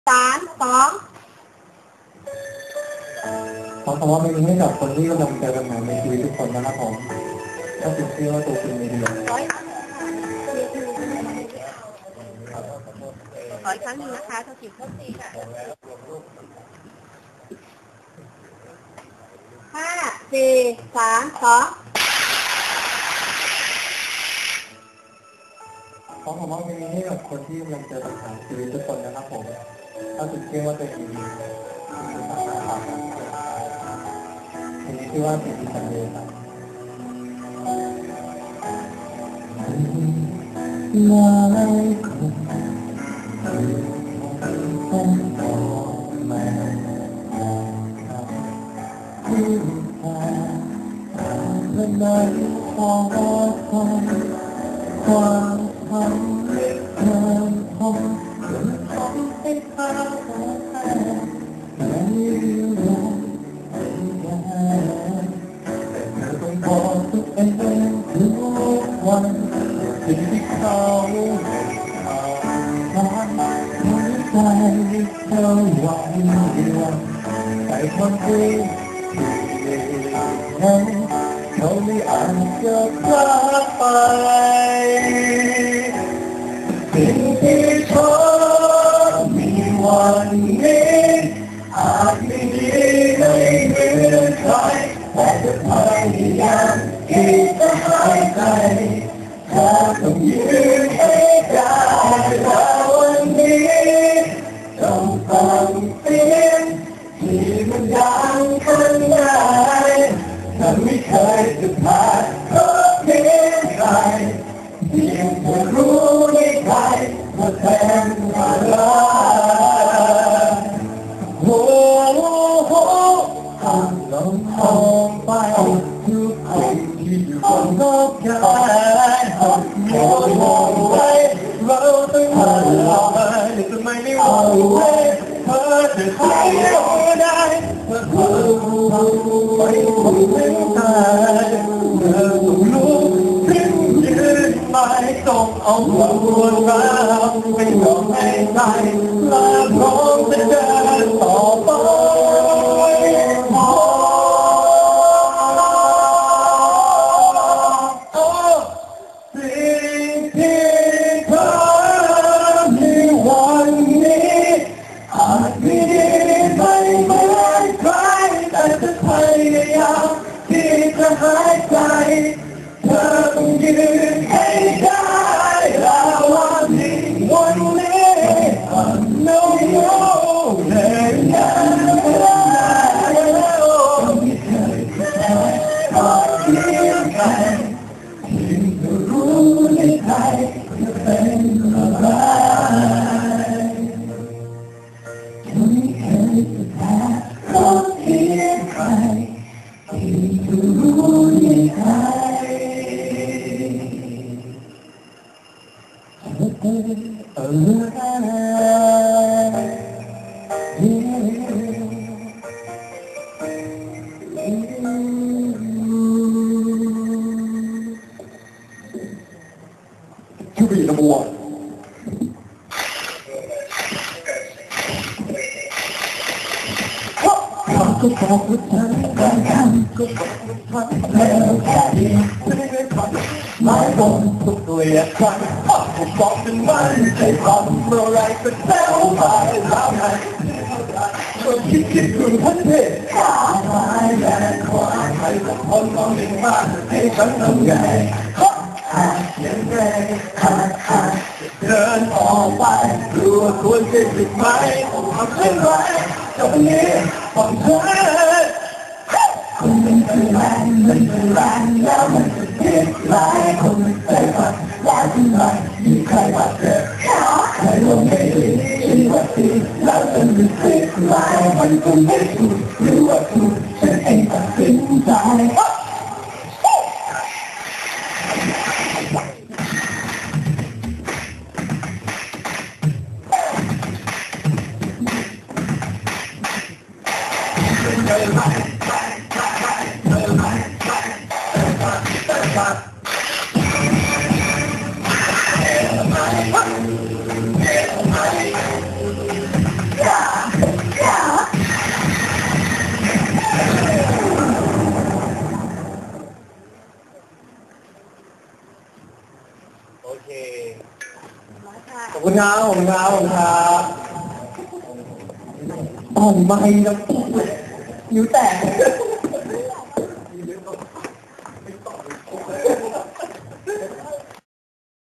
3 2 ขอคำว่าไม่มีให้กับคนที่กำลังเจอปัญหาในชีวิตทุกคนนะครับผมถ้าคุณเชื่อว่าตัวคุณมีดีขออีกครั้งหนึ่งนะคะเท่าที่ค่ะ5 4 3 2 ขอคำว่าไม่มีให้กับคนที่กำลังเจอปัญหาชีวิตทุกคนนะครับผมถ้าคุณเชื่อว่าตัวเองมีดีคุณสามารถผ่านมันทีนี้ชื่อว่าสิ่งที่สำเร็จครับหลายคนต้องบอกแม่ที่แท้และในความความทำเกินพอจนต้องให้ข้าวแท้และเรื่องเป็นแก่แต่เธอต้องบอกตัวเองทุกวันสิ่งที่เขาทำหัวใจเธอหวังดีวันแต่คนที่นั้นเขาไม่อาจจะพลาดไปสิ่งที่เธอมีวันนี้อาจไม่ดีไม่เหมือนใครแต่จะพยายามที่จะหายใจเธอต้องยืนให้ได้แล้ววันนี้ต้องฟังเสียงที่มันดังข้างในฉันไม่เคยจะผ่านเพราะเพียงใครเพียงเธอรู้ในใจว่าแทนอะไรโอ้โหลองมองไปทุกคนที่อยู่บนโลกกายมองไว้เราต้องผ่านเราไปทำไมไม่มองไว้เธอจะใช้ได้เมื่อเธอไม่คงไม่ตายเมื่อต้องลุกขึ้นยืนไม่ต้องเอาหัวเราไม่ยอมให้ใจและพร้อมจะเดินต่อไปหายใจเธอต้องยืนให้ได้แล้ววันนี้วันนี้ no no เลยนะไม่เคยแพ้เพราะเพียงใครที่จะรู้ในใจจะเป็นอะไรไม่เคยแพ้เพราะเพียงใครที่จะรู้ในใจจะเป็นอะไรTo be number one. ก็บอกว่าฉันการทำก็บอกว่าฉันแล้วแค่นี้ไม่ได้ทำไม่ต้องทุกตัวอย่างฉันผมบอกฉันไม่ใช่ทำอะไรก็แล้วไปแล้วไงก็คิดถึงท่านเทศขาไม้แรงขวาใครสักคนมองเห็นมาให้ฉันทำไงยังไงเดินออกไปรู้ว่าควรจะหยุดไหมผมทำเช่นไรตรงนี้ผมเธอคนมันเป็นแรงมันเป็นแรงแล้วมันจะเจ็บหลายคนมันใจฝันแล้วทำไมมีใครบาดเจ็บใครลงไม่ดีฉันว่าดีแล้วฉันรู้สึกหลายมันคงไม่ถูกหรือว่าถูกฉันเองตัดสินใจขอบคุณครับขอบคุณครับขอบคุณครับอ่อนไม่แล้วนิ้วแตก